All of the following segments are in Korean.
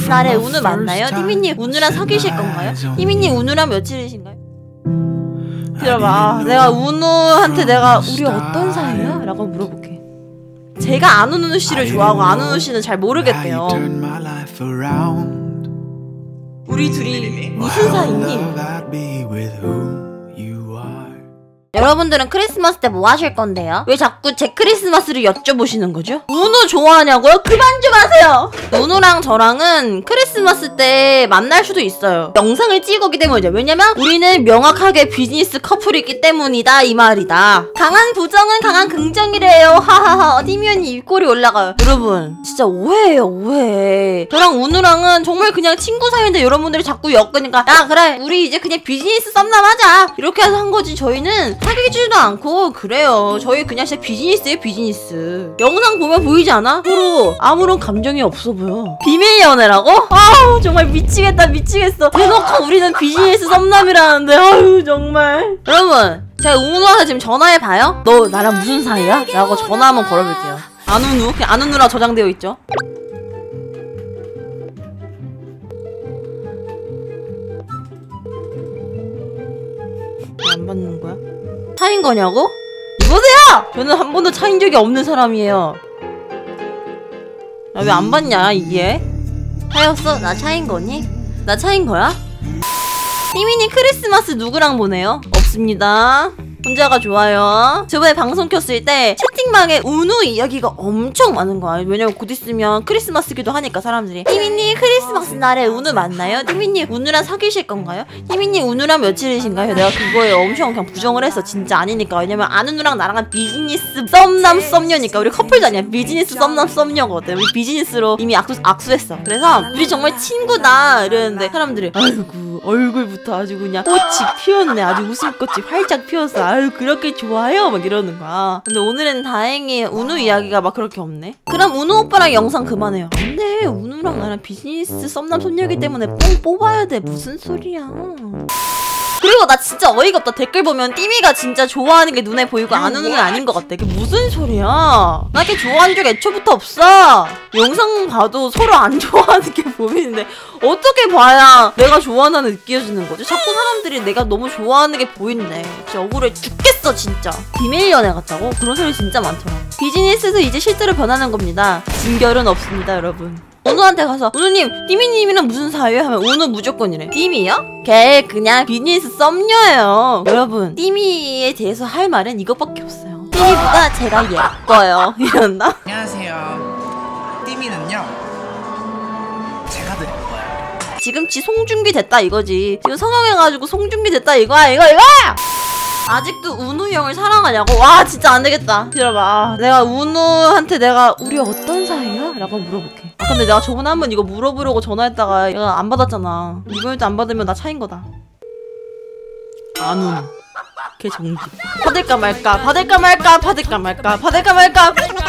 나래 운우 맞나요? 티미님 운우랑 사귀실 건가요? 티미님 운우랑 며칠이신가요? 들어봐. 내가 운우한테 내가 우리 어떤 사이야? 라고 물어볼게. 제가 안운우 씨를 좋아하고 안운우 씨는 잘 모르겠대요. 우리 둘이 무슨 사이니? 여러분들은 크리스마스 때 뭐 하실 건데요? 왜 자꾸 제 크리스마스를 여쭤보시는 거죠? 운우 좋아하냐고요? 그만 좀 하세요! 운우랑 저랑은 크리스마스 때 만날 수도 있어요. 영상을 찍었기 때문이죠. 왜냐면 우리는 명확하게 비즈니스 커플이기 때문이다 이 말이다. 강한 부정은 강한 긍정이래요. 하하하. 티미언니 입꼬리 올라가요. 여러분 진짜 오해예요 오해. 저랑 운우랑은 정말 그냥 친구 사이인데 여러분들이 자꾸 엮으니까 야 그래 우리 이제 그냥 비즈니스 썸남 하자 이렇게 해서 한 거지. 저희는 사귀지도 않고 그래요. 저희 그냥 진짜 비즈니스예요 비즈니스. 영상 보면 보이지 않아? 서로 아무런 감정이 없어 보여. 비밀 연애라고? 아우 정말 미치겠다 미치겠어. 대놓고 우리는 비즈니스 썸남이라는데 아유 정말. 여러분 제가 운우한테 지금 전화해봐요? 너 나랑 무슨 사이야? 라고 전화 한번 걸어볼게요. 안운우? 그냥 안운우라 저장되어 있죠. 안 받는 거야? 차인 거냐고? 이보세요! 저는 한 번도 차인 적이 없는 사람이에요. 야, 왜 안 받냐 이게? 차였어? 나 차인 거니? 나 차인 거야? 티미님 크리스마스 누구랑 보내요? 없습니다. 혼자가 좋아요. 저번에 방송 켰을 때 채팅방에 운우 이야기가 엄청 많은 거야. 왜냐면 곧 있으면 크리스마스기도 하니까 사람들이 티미님 크리스마스 날에 운우 맞나요? 티미님 운우랑 사귀실 건가요? 티미님 운우랑 며칠이신가요? 내가 그거에 엄청 그냥 부정을 했어. 진짜 아니니까. 왜냐면 안운우랑 나랑은 비즈니스 썸남 썸녀니까. 우리 커플도 아니야. 비즈니스 썸남 썸녀거든. 우리 비즈니스로 이미 악수했어. 그래서 우리 정말 친구다 이러는데 사람들이 아이고 얼굴부터 아주 그냥 꽃이 피었네. 아주 웃음꽃이 활짝 피었어. 아유 그렇게 좋아요? 막 이러는 거야. 근데 오늘은 다행히 운우 이야기가 막 그렇게 없네. 그럼 운우 오빠랑 영상 그만해요. 안돼 운우랑 나랑 비즈니스 썸남 썸녀이기 때문에 뽕 뽑아야 돼. 무슨 소리야. 그리고 나 진짜 어이가 없다. 댓글 보면 띠미가 진짜 좋아하는 게 눈에 보이고 안우는 아닌 것 같아. 그게 무슨 소리야. 나 걔 좋아한 적 애초부터 없어. 영상 봐도 서로 안 좋아하는 게 보이는데 어떻게 봐야 내가 좋아하는 느껴지는 거지? 자꾸 사람들이 내가 너무 좋아하는 게 보이네. 진짜 억울해 죽겠어 진짜. 비밀 연애 같다고? 그런 소리 진짜 많더라. 비즈니스에서 이제 실제로 변하는 겁니다. 진결은 없습니다 여러분. 운우한테 가서 운우님 띠미님이랑 무슨 사이예요? 하면 운우 무조건 이래. 띠미요? 걔 그냥 비즈니스 썸녀예요. 여러분 띠미에 대해서 할 말은 이것밖에 없어요. 띠미보다 제가 예뻐요 이런다? 안녕하세요. 띠미는요 제가 더 예뻐요. 지금 지 송중기 됐다 이거지. 지금 성형해가지고 송중기 됐다 이거야 이거 아직도 운우 형을 사랑하냐고? 와 진짜 안되겠다. 들어봐. 내가 운우한테 내가 우리 어떤 사이야? 라고 물어볼게. 근데 내가 저번에 한번 이거 물어보려고 전화했다가 얘가 안 받았잖아. 이번에도 안 받으면 나 차인 거다. 안운우 걔 정지. 받을까 말까 받을까 말까 받을까 말까 받을까 말까. 안 받네.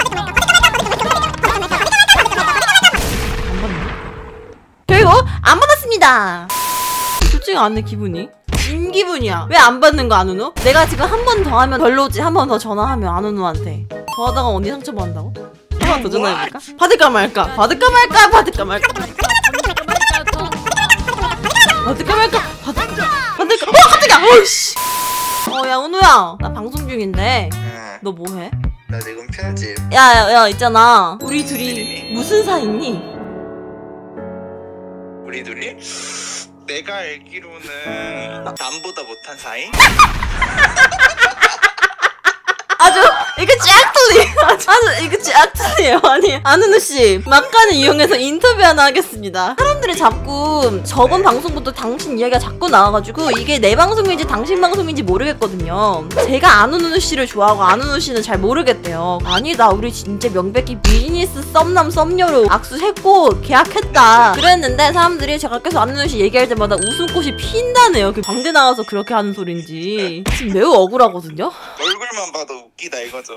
그리고 안 받았습니다. 솔직히 않네 기분이. 진 기분이야. 왜 안 받는 거 안운우? 내가 지금 한 번 더 하면 별로지. 한 번 더 전화하면 안운우한테 더 하다가 언니 상처 받는다고? 한 번 더 전화해볼까? 받을까 말까? 받을까 말까? 받을까 말까? 받을까 말까? 받을까? 깜짝이야! 어이씨! 야 운우야 나 방송 중인데 너 뭐해? 나 지금 편집. 야 있잖아 우리 둘이 무슨 사이니? 우리 둘이? 내가 알기로는 남보다 못한 사이? 아주 이거 쫙 틀려. 아주 이거 쫙 틀려요. 아니 안은우씨 막간을 이용해서 인터뷰 하나 하겠습니다. 사람들이 자꾸 저번 방송부터 당신 이야기가 자꾸 나와가지고 이게 내 방송인지 당신 방송인지 모르겠거든요. 제가 안은우씨를 좋아하고 안은우씨는 잘 모르겠대요. 아니다 우리 진짜 명백히 비즈니스 썸남 썸녀로 악수했고 계약했다 그랬는데 사람들이 제가 계속 안은우씨 얘기할 때마다 웃음꽃이 핀다네요. 그 광대 나와서 그렇게 하는 소린지 지금 매우 억울하거든요. 얼굴만 봐도 웃기다 이거죠.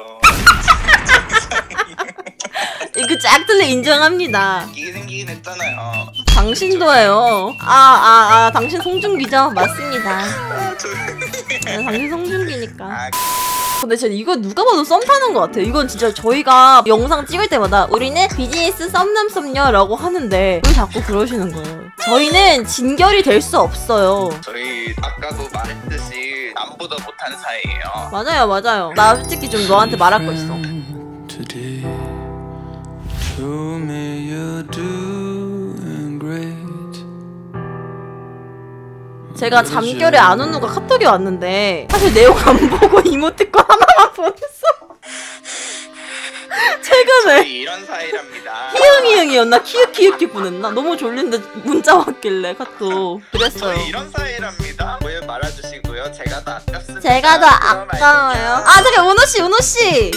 이거 짝들레 인정합니다. 이게 생기긴 했잖아요. 당신도예요. 당신 송중기죠? 맞습니다. 당신 송중기니까. 근데 진짜 이거 누가 봐도 썸 타는 것 같아. 이건 진짜 저희가 영상 찍을 때마다 우리는 비즈니스 썸남 썸녀라고 하는데 왜 자꾸 그러시는 거예요? 저희는 진결이 될 수 없어요. 저희 아까도 말했듯이 남보다 못한 사이예요. 맞아요, 맞아요. 나 솔직히 좀 너한테 말할 거 있어. Today, told me you're doing great. 제가 잠결에 안 온 누가 카톡이 왔는데 사실 내용 안 보고 이모티콘 하나만 보냈어. 최근에 저희 이런 사이랍니다. 희응이응이었나? 키읔키읔키 보냈나? 너무 졸린데 문자 왔길래 카톡 그랬어요. 저희 이런 사이랍니다. 왜 말아주시고요. 제가 더 아깝습니다. 제가 더 아까워요. 아 잠깐 은호씨 은호씨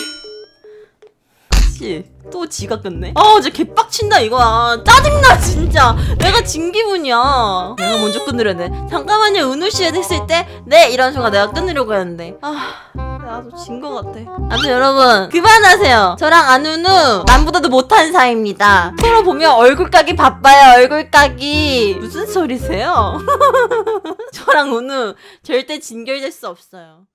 씨 또 지가 끝내? 아 이제 개빡친다 이거야. 짜증나 진짜. 내가 진 기분이야. 내가 먼저 끊으려 돼. 잠깐만요 은호씨 했을 때 네 이런 순간 내가 끊으려고 했는데 나도 진 거 같아. 아무튼 여러분 그만하세요. 저랑 안우는 남보다도 못한 사이입니다. 서로 보면 얼굴 까기 바빠요. 얼굴 까기. 무슨 소리세요? 저랑 우는 절대 진결될 수 없어요.